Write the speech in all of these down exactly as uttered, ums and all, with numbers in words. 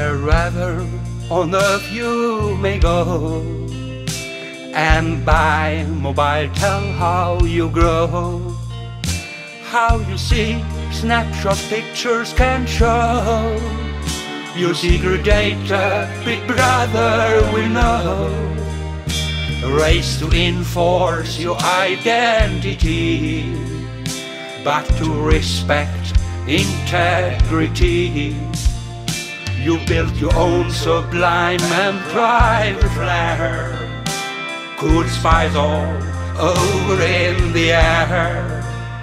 wherever on earth you may go, and by mobile tell how you grow, how you see snapshot pictures can show your secret data. Big Brother will know. A race to enforce your identity, but to respect integrity. You built your own sublime and private flare. Could spies all over in the air.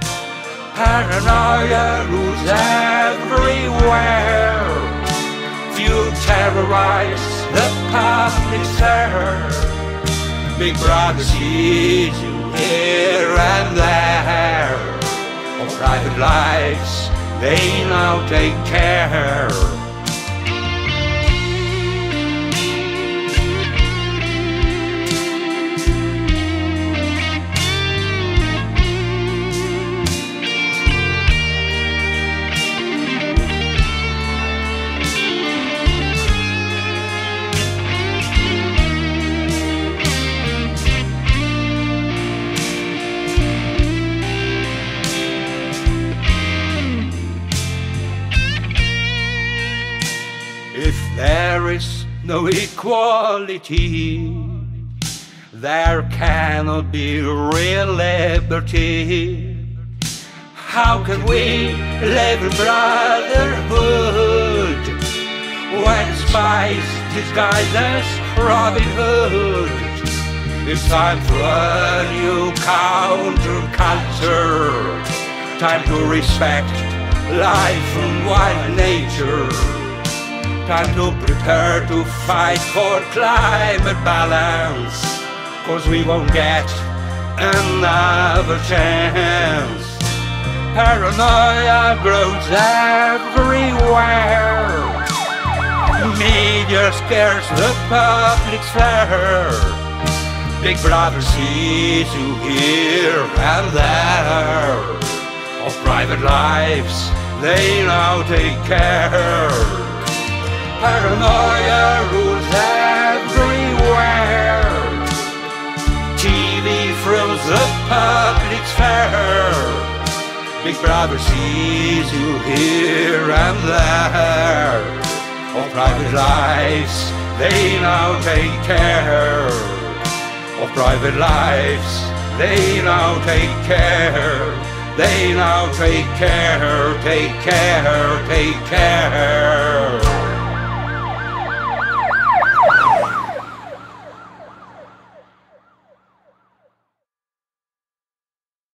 Paranoia rules everywhere. Few terrorize the public sphere. Big Brother sees you here and there. Of private lives they now take care. If there is no equality, there cannot be real liberty. How can we live in brotherhood when spies disguise as Robin Hood? It's time for a new counterculture, time to respect life and wild nature. Time to prepare to fight for climate balance, 'cause we won't get another chance. Paranoia grows everywhere. Media scares the public sphere. Big Brother sees you here and there. Of private lives they now take care. Paranoia rules everywhere. T V thrills the public sphere. Big Brother sees you here and there. Of private lives they now take care. Of private lives they now take care. They now take care, take care, take care.